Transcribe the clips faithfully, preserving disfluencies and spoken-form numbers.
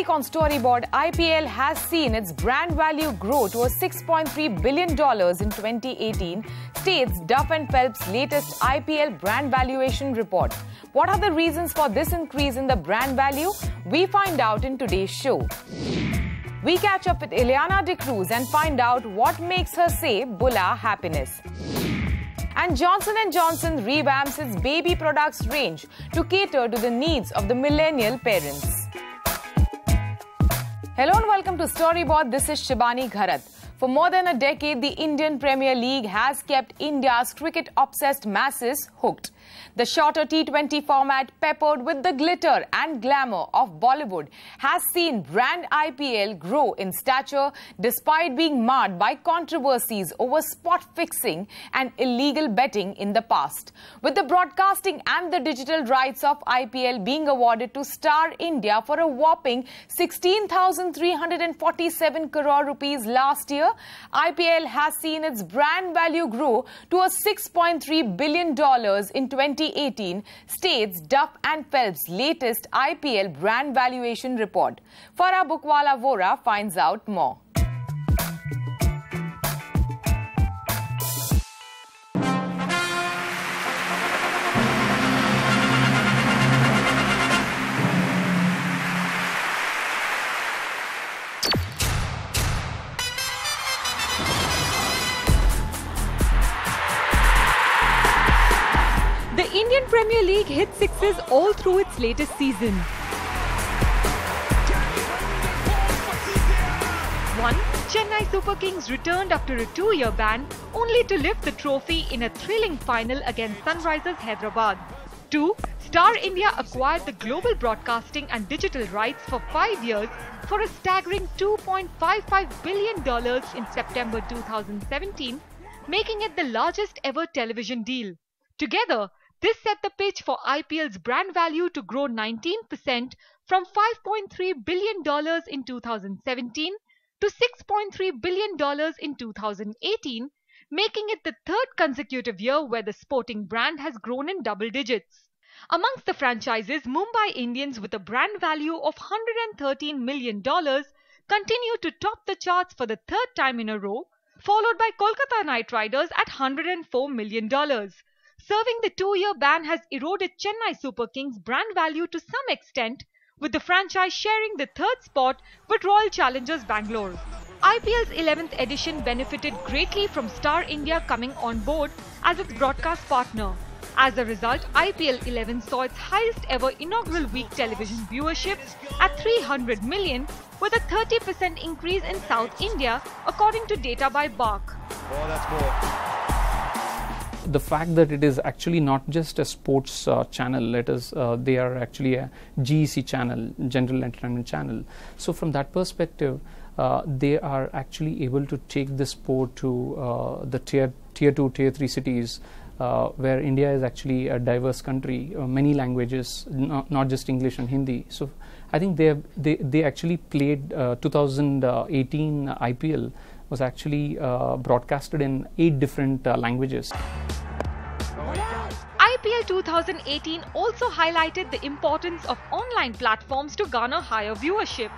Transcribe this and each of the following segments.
week on Storyboard, I P L has seen its brand value grow to a six point three billion dollars in twenty eighteen, states Duff Phelps' latest I P L brand valuation report. What are the reasons for this increase in the brand value? We find out in today's show. We catch up with Ileana D'Cruz and find out what makes her say "Bula happiness." And Johnson and Johnson revamps its baby products range to cater to the needs of the millennial parents. Hello and welcome to Storyboard. This is Shibani Gharat. For more than a decade, the Indian Premier League has kept India's cricket-obsessed masses hooked. The shorter T twenty format, peppered with the glitter and glamour of Bollywood, has seen brand I P L grow in stature despite being marred by controversies over spot fixing and illegal betting in the past. With the broadcasting and the digital rights of I P L being awarded to Star India for a whopping sixteen thousand three hundred forty-seven crore rupees last year, I P L has seen its brand value grow to a six point three billion dollars in twenty eighteen, states Duff Phelps' latest I P L brand valuation report. Farah Bukwala Vora finds out more. The Indian Premier League hit sixes all through its latest season. One, Chennai Super Kings returned after a two-year ban, only to lift the trophy in a thrilling final against Sunrisers Hyderabad. Two, Star India acquired the global broadcasting and digital rights for five years for a staggering two point five five billion dollars in September two thousand seventeen, making it the largest ever television deal. Together, this set the pitch for I P L's brand value to grow nineteen percent from five point three billion dollars in two thousand seventeen to six point three billion dollars in two thousand eighteen, making it the third consecutive year where the sporting brand has grown in double digits. Amongst the franchises, Mumbai Indians with a brand value of one hundred thirteen million dollars continue to top the charts for the third time in a row, followed by Kolkata Knight Riders at one hundred four million dollars. Serving the two-year ban has eroded Chennai Super Kings' brand value to some extent, with the franchise sharing the third spot with Royal Challengers Bangalore. I P L's eleventh edition benefited greatly from Star India coming on board as its broadcast partner. As a result, I P L eleven saw its highest ever inaugural week television viewership at three hundred million, with a thirty percent increase in South India, according to data by Bark. Oh, that's more. The fact that it is actually not just a sports uh, channel, it is, uh, they are actually a G E C channel, general entertainment channel. So from that perspective, uh, they are actually able to take the sport to uh, the tier, tier two, tier three cities, uh, where India is actually a diverse country, uh, many languages, not, not just English and Hindi. So I think they have, they, they actually played uh, two thousand eighteen I P L was actually uh, broadcasted in eight different uh, languages. I P L two thousand eighteen also highlighted the importance of online platforms to garner higher viewership.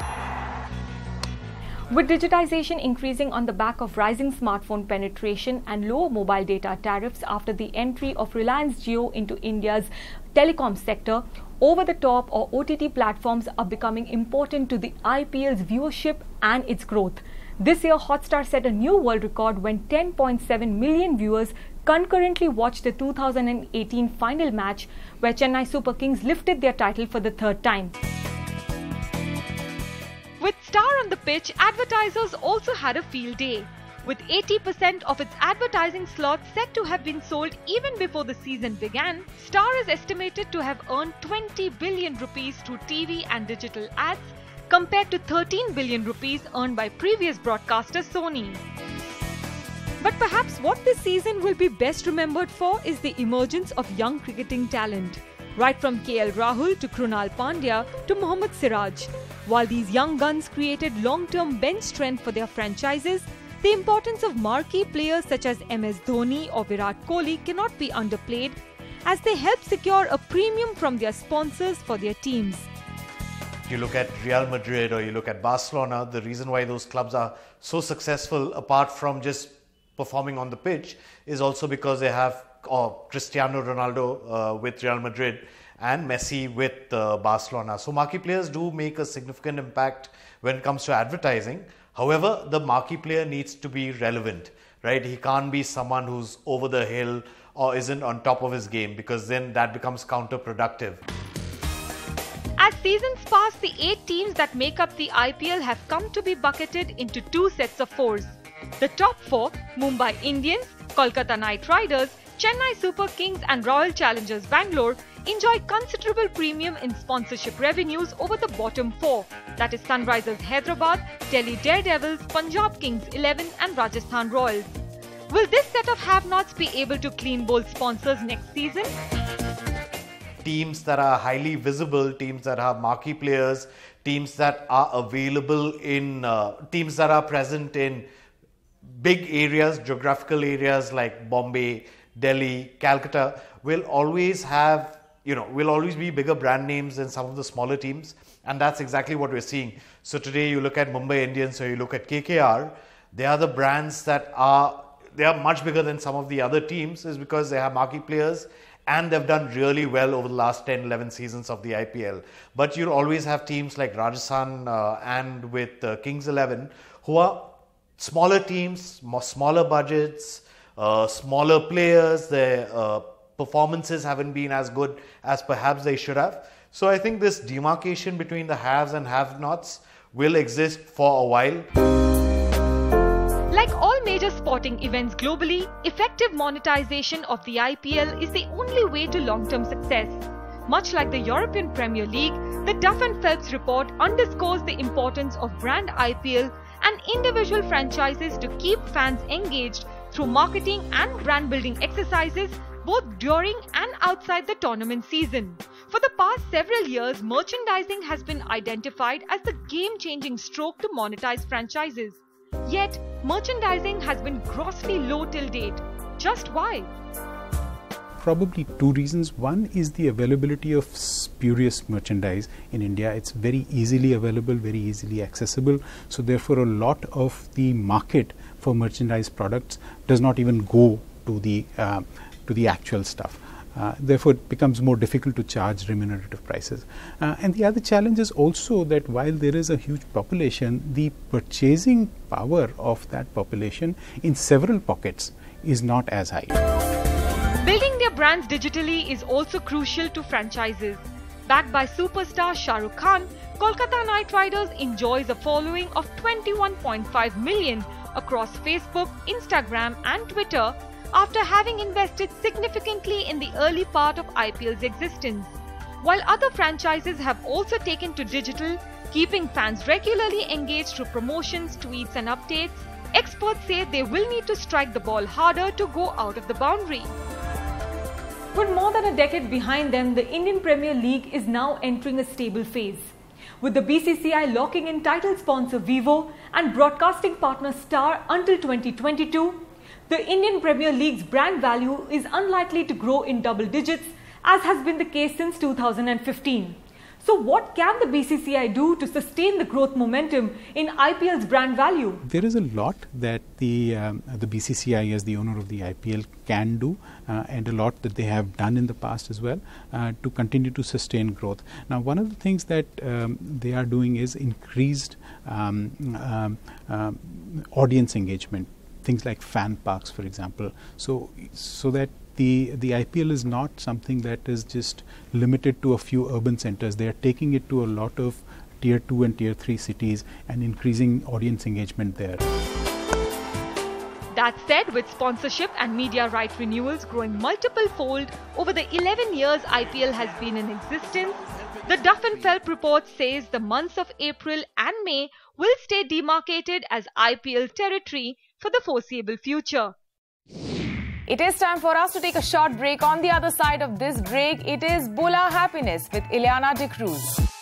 With digitization increasing on the back of rising smartphone penetration and lower mobile data tariffs after the entry of Reliance Jio into India's telecom sector, over-the-top or O T T platforms are becoming important to the I P L's viewership and its growth. This year, Hotstar set a new world record when ten point seven million viewers concurrently watched the two thousand eighteen final match, where Chennai Super Kings lifted their title for the third time. With Star on the pitch, advertisers also had a field day. With eighty percent of its advertising slots set to have been sold even before the season began, Star is estimated to have earned twenty billion rupees through T V and digital ads, compared to thirteen billion rupees earned by previous broadcaster Sony. But perhaps what this season will be best remembered for is the emergence of young cricketing talent, right from K L Rahul to Krunal Pandya to Mohammad Siraj. While these young guns created long-term bench strength for their franchises, the importance of marquee players such as M S Dhoni or Virat Kohli cannot be underplayed, as they help secure a premium from their sponsors for their teams. you look at Real Madrid or you look at Barcelona, the reason why those clubs are so successful, apart from just performing on the pitch, is also because they have or Cristiano Ronaldo uh, with Real Madrid and Messi with uh, Barcelona. So marquee players do make a significant impact when it comes to advertising. However, the marquee player needs to be relevant, right? He can't be someone who's over the hill or isn't on top of his game, because then that becomes counterproductive. As seasons pass, the eight teams that make up the I P L have come to be bucketed into two sets of fours. The top four, Mumbai Indians, Kolkata Knight Riders, Chennai Super Kings and Royal Challengers Bangalore, enjoy considerable premium in sponsorship revenues over the bottom four, that is Sunrisers Hyderabad, Delhi Daredevils, Punjab Kings eleven and Rajasthan Royals. Will this set of have-nots be able to clean bowl sponsors next season? Teams that are highly visible, teams that have marquee players, teams that are available in, uh, teams that are present in big areas, geographical areas like Bombay, Delhi, Calcutta, will always have, you know, will always be bigger brand names than some of the smaller teams. And that's exactly what we're seeing. So today you look at Mumbai Indians or you look at K K R, they are the brands that are, they are much bigger than some of the other teams, is because they have marquee players and they've done really well over the last ten, eleven seasons of the I P L. But you'll always have teams like Rajasthan uh, and with uh, Kings eleven who are smaller teams, more smaller budgets, uh, smaller players. Their uh, performances haven't been as good as perhaps they should have. So I think this demarcation between the haves and have-nots will exist for a while. Like all major sporting events globally, effective monetization of the I P L is the only way to long-term success. Much like the European Premier League, the Duff Phelps report underscores the importance of brand I P L and individual franchises to keep fans engaged through marketing and brand building exercises both during and outside the tournament season. For the past several years, merchandising has been identified as the game-changing stroke to monetize franchises. Yet, merchandising has been grossly low till date. Just why? Probably two reasons. One is the availability of spurious merchandise in India. It's very easily available, very easily accessible. So therefore, a lot of the market for merchandise products does not even go to the uh, to the actual stuff. Uh, therefore, it becomes more difficult to charge remunerative prices. Uh, and the other challenge is also that while there is a huge population, the purchasing power of that population in several pockets is not as high. Building their brands digitally is also crucial to franchises. Backed by superstar Shah Rukh Khan, Kolkata Knight Riders enjoys a following of twenty-one point five million across Facebook, Instagram and Twitter, after having invested significantly in the early part of I P L's existence. While other franchises have also taken to digital, keeping fans regularly engaged through promotions, tweets and updates, experts say they will need to strike the ball harder to go out of the boundary. With more than a decade behind them, the Indian Premier League is now entering a stable phase. With the B C C I locking in title sponsor Vivo and broadcasting partner Star until twenty twenty-two, the Indian Premier League's brand value is unlikely to grow in double digits, as has been the case since two thousand fifteen. So what can the B C C I do to sustain the growth momentum in I P L's brand value? There is a lot that the um, the B C C I as the owner of the I P L can do uh, and a lot that they have done in the past as well uh, to continue to sustain growth. Now, one of the things that um, they are doing is increased um, um, um, audience engagement. Things like fan parks, for example, so so that the the I P L is not something that is just limited to a few urban centers. They are taking it to a lot of tier two and tier three cities and increasing audience engagement there. That said, with sponsorship and media right renewals growing multiple fold over the eleven years I P L has been in existence, the Duff Phelps report says the months of April and May will stay demarcated as I P L territory for the foreseeable future. It is time for us to take a short break. On the other side of this break, it is Bola Happiness with Ileana De Cruz.